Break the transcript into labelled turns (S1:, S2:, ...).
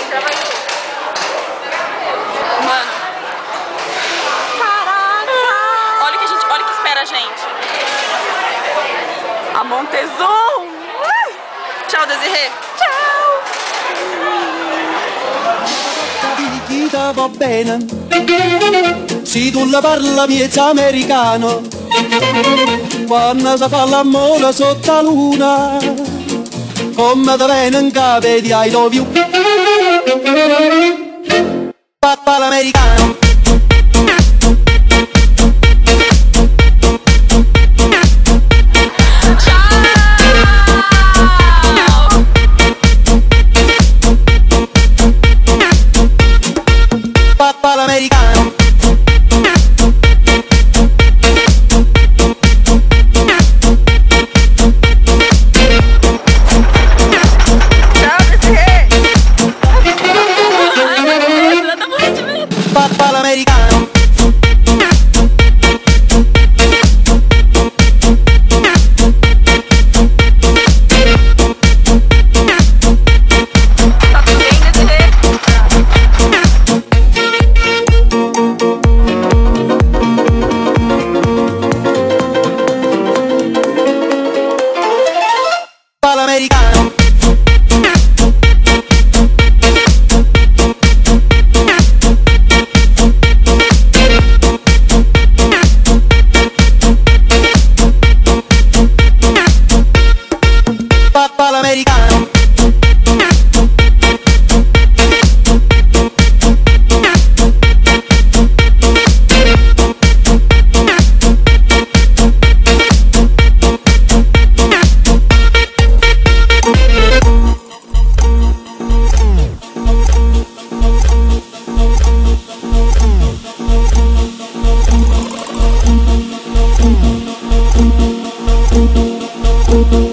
S1: entra, vai tu. Mano. Caraca! Olha que espera a gente. A Montezum! Tchau, Desirê! Tchau!
S2: Capita va bene, se tu la parla miezza americano, quando si fa l'amore sotto la luna, come te viene in capo di I love you. Papà l'americano. Papà l'americano. Papà l'americano. Papà l'americano. Papà l'americano. Thank you.